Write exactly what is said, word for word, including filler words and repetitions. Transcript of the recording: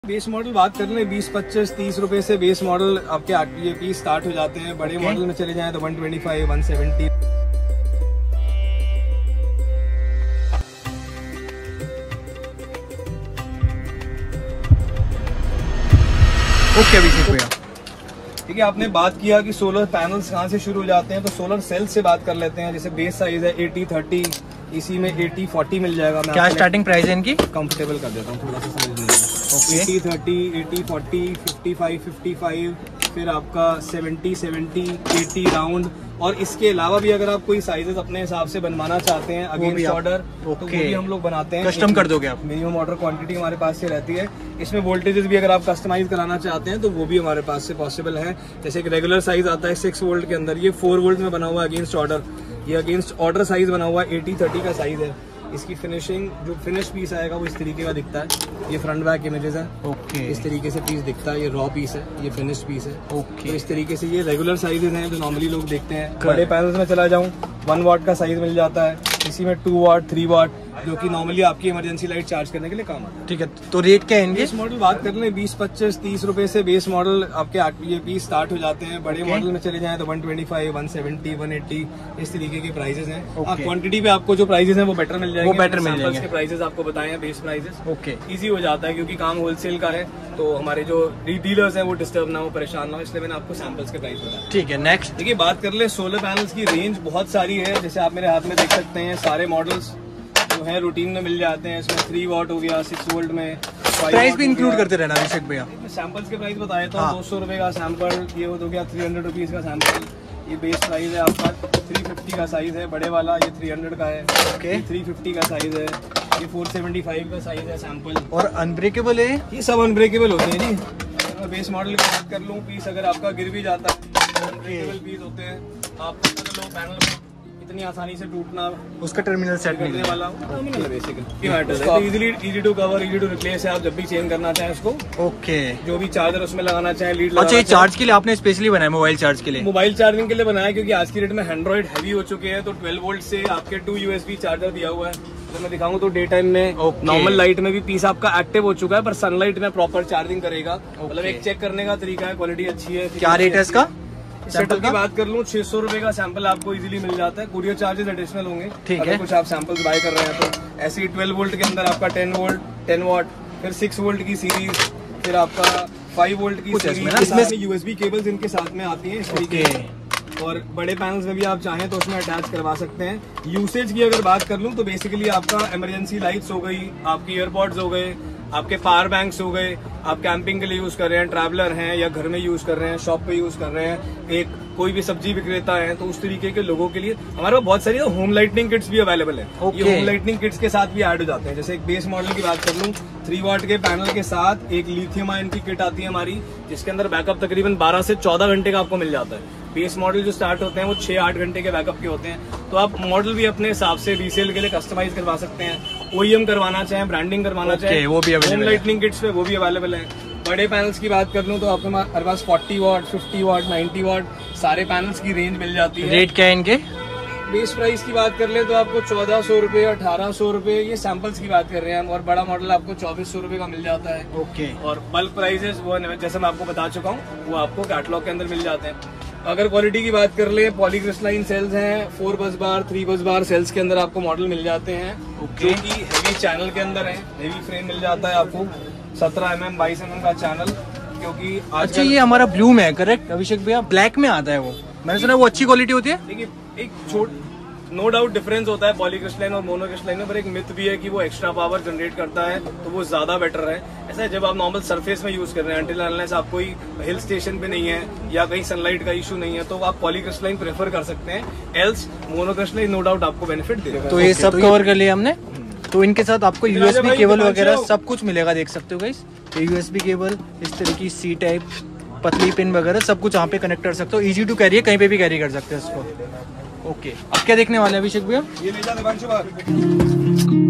Base model बात कर लें बीस पच्चीस तीस रुपए से बेस मॉडल आपके ये पीस स्टार्ट हो जाते हैं। बड़े मॉडल में चले जाएं तो one twenty five one seventy. Okay Abhishek भैया, ठीक है, आपने बात किया कि सोलर पैनल्स कहाँ से शुरू हो जाते हैं, तो सोलर सेल से बात कर लेते हैं। जैसे बेस साइज है एटी थर्टी, इसी में एटी फोर्टी मिल जाएगा। मैं क्या स्टार्टिंग प्राइस है इनकी? कंफर्टेबल कर देता हूँ थोड़ा सा समझ लीजिए। Eighty thirty, eighty forty, fifty five fifty five, फिर आपका सेवेंटी सेवेंटी, एटी राउंड। और इसके अलावा भी अगर आप कोई साइजेस अपने हिसाब से बनवाना चाहते हैं अगेंस्ट ऑर्डर, तो वो भी हम लोग बनाते हैं। कस्टम कर दोगे आप? मिनिमम ऑर्डर क्वांटिटी हमारे पास से रहती है। इसमें वोल्टेजेस भी अगर आप कस्टमाइज कराना चाहते हैं तो वो भी हमारे पास से पॉसिबल है। जैसे एक रेगुलर साइज आता है सिक्स वोल्ट के अंदर, ये फोर वोल्ट में बना हुआ है अगेंस्ट ऑर्डर। ये अगेंस्ट ऑर्डर साइज बना हुआ है, एटी थर्टी का साइज है। इसकी फिनिशिंग जो फिनिश पीस आएगा वो इस तरीके का दिखता है। ये फ्रंट बैक इमेजेस है। ओके, इस तरीके से पीस दिखता है। ये रॉ पीस है, ये फिनिश पीस है। ओके, तो इस तरीके से ये रेगुलर साइजेस हैं जो नॉर्मली लोग देखते हैं। बड़े पैनल्स में चला जाऊं, वन वाट का साइज मिल जाता है। इसी में टू वाट थ्री वाट, जो कि नॉर्मली आपकी इमरजेंसी लाइट चार्ज करने के लिए काम आता है। ठीक है, तो रेट क्या है इनके? बेस मॉडल बात कर लें बीस पच्चीस तीस रुपए से बेस मॉडल आपके ये पीस स्टार्ट हो जाते हैं। बड़े मॉडल में चले जाएं तो one twenty five one seventy one eighty, इस तरीके के प्राइसेस हैं। क्वांटिटी पे आपको जो प्राइसेस हैं वो बेटर मिल जाएंगे। वो बेटर मिल जाएंगे। के प्राइसेस आपको बताए हैं बेस प्राइसेस। ओके, इजी हो जाता है क्योंकि काम होलसेल का है, तो हमारे जो डीलर्स हैं वो डिस्टर्ब ना हो, परेशान ना हो, इसलिए मैंने आपको सैंपल्स के प्राइस बताया। ठीक है, नेक्स्ट देखिए बात कर ले सोलर पैनल्स की रेंज बहुत सारी है। जैसे आप मेरे हाथ में देख सकते हैं सारे मॉडल्स जो है रूटीन में मिल जाते हैं। इसमें थ्री वॉट हो गया, सिक्स वोल्ट में। प्राइस भी इंक्लूड करते रहना अभिषेक भैया। सैंपल्स के प्राइस बताया था। दो सौ रुपए का सैंपल, ये हो गया थ्री हंड्रेड रुपीज का सैंपल। ये बेस प्राइस है आपका थ्री फिफ्टी का साइज है बड़े वाला, ये थ्री हंड्रेड का है। ओके, थ्री फिफ्टी का साइज है। ये फोर सेवेंटी फाइव का साइज है सैंपल। और अनब्रेकेबल है ये? सब अनब्रेकेबल होते हैं जी। अगर मैं बेस मॉडल की बात कर लूँ, पीस अगर आपका गिर भी जाता है अनब्रेकेबल पीस होते हैं। आप लो पैनल इतनी आसानी से टूटना, उसका टर्मिनल सेट करने वाला टर्मिनल है basically. Easily easy to cover, easy to replace है। आप जब भी चेंज करना चाहें उसको, ओके, जो भी चार्जर उसमें लगाना चाहें, लीड। अच्छा, ये चार्ज के लिए आपने स्पेशली बनाया? मोबाइल चार्ज के लिए? मोबाइल चार्जिंग के लिए बनाया क्योंकि आज की डेट में एंड्रॉइड हैवी हो चुके हैं। तो ट्वेल्व वोल्ट से आपके टू यूएसबी चार्जर दिया हुआ है। तो मैं दिखाऊं तो डे टाइम में नॉर्मल लाइट में भी पीस आपका एक्टिव हो चुका है, पर सनलाइट में प्रॉपर चार्जिंग करेगा। मतलब एक चेक करने का तरीका है, क्वालिटी अच्छी है। क्या रेट है इसका? सैंपल की बात कर लूँ, छह सौ रुपए का सैंपल आपको इजीली मिल जाता है। कुरियर चार्जेस एडिशनल होंगे। ठीक है, कुछ आप सैंपल्स बाय कर रहे हैं तो ऐसे ही ट्वेल्व वोल्ट के अंदर आपका टेन वोल्ट टेन वॉट, फिर सिक्स वोल्ट की सीरीज, फिर आपका फाइव वोल्ट की सीरीज। इसमें यूएसबी केबल्स इनके साथ में आती है इस तरीके से। और बड़े पैनल्स में भी आप चाहें तो उसमें अटैच करवा सकते हैं। यूसेज की अगर बात कर लूँ तो बेसिकली आपका इमरजेंसी लाइट्स हो गई, आपकी ईयरपॉड्स हो गए, आपके पावर बैंक्स हो गए, आप कैंपिंग के लिए यूज कर रहे हैं, ट्रैवलर हैं या घर में यूज कर रहे हैं, शॉप पे यूज कर रहे हैं, एक कोई भी सब्जी विक्रेता है, तो उस तरीके के लोगों के लिए हमारे पास बहुत सारी होम लाइटनिंग किट्स भी अवेलेबल है। okay. ये होम लाइटनिंग किट्स के साथ भी ऐड हो जाते हैं। जैसे एक बेस मॉडल की बात कर लूँ, थ्री वाट के पैनल के साथ एक लिथियम आयन की किट आती है हमारी, जिसके अंदर बैकअप तकरीबन बारह से चौदह घंटे का आपको मिल जाता है। बेस मॉडल जो स्टार्ट होते हैं वो छह आठ घंटे के बैकअप के होते हैं। तो आप मॉडल भी अपने हिसाब से रीसेल के लिए कस्टमाइज करवा सकते हैं। ओईएम करवाना चाहें, ब्रांडिंग करवाना okay, चाहें, वो भी होम लाइटनिंग किट्स पे वो भी अवेलेबल है। बड़े पैनल्स की बात कर लूँ तो आपके हमारे पास forty watt, fifty watt, ninety watt सारे पैनल्स की रेंज मिल जाती है। रेट क्या है इनके? बेस प्राइस की बात कर ले तो आपको चौदह सौ रूपये, अठारह सौ रूपये, ये सैंपल्स की बात कर रहे हैं हम। और बड़ा मॉडल आपको चौबीस सौ रूपये का मिल जाता है। ओके, और बल्क प्राइजेस वो जैसे मैं आपको बता चुका हूँ वो आपको कैटलॉग के अंदर मिल जाते हैं। अगर क्वालिटी की बात कर ले, पॉलीक्रिस्टलाइन सेल्स हैं, फोर बस बार, थ्री बस बार सेल्स के अंदर आपको मॉडल मिल जाते हैं। okay. जो कि हेवी चैनल के अंदर है, हेवी फ्रेम मिल जाता है आपको, सत्रह एम एम बाईस एम एम का चैनल। क्योंकि अच्छा, ये हमारा ब्लू में है करेक्ट अभिषेक भैया? ब्लैक में आता है वो, मैंने सुना वो अच्छी क्वालिटी होती है। देखिए एक छोट नो डाउट डिफरेंस होता है पॉलीक्रिस्टलाइन और मोनोक्रिस्टलाइन में, पर एक मिथ भी है कि वो एक्स्ट्रा पावर जनरेट करता है तो वो ज्यादा बेटर है। ऐसा है जब आप नॉर्मल सरफेस में यूज कर रहे हैं, अंटिल अनलेस आप कोई हिल स्टेशन पे नहीं है या कहीं सनलाइट का इशू नहीं है, तो आप पॉलीक्रिस्टलाइन प्रेफर कर सकते हैं। एल्स मोनोक्रिस्टलाइन नो डाउट आपको बेनिफिट देगा। तो ये सब कवर कर लिया हमने। तो इनके साथ आपको यूएसबी केबल वगैरह सब कुछ मिलेगा, देख सकते हो गाइस। ये यूएसबी केबल, इस तरह की सी टाइप पतली पिन वगैरह सब कुछ यहाँ पे कनेक्ट कर सकते हो। इजी टू कैरी है, कहीं पे भी कैरी कर सकते हैं इसको। ओके, अब क्या देखने वाले हैं अभिषेक भैया? ये ले जा